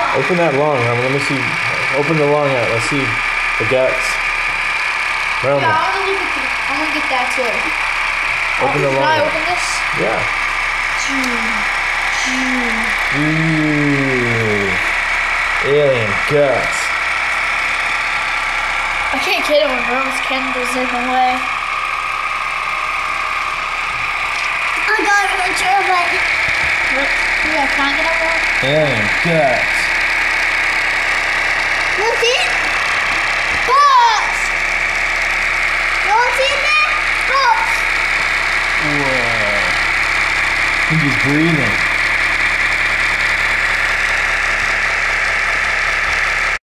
Open that lung. Let me see. Open the lung out. Let's see the guts. Yeah, I want to get that too. Open the lung. Can I open this? Yeah. Ooh. Alien guts. I can't get it when Rose Kendall's in the way. I got a picture of it. Yeah, can I get up there? Alien guts. You see it? Box! You want to see it there? Box! Whoa. He's breathing.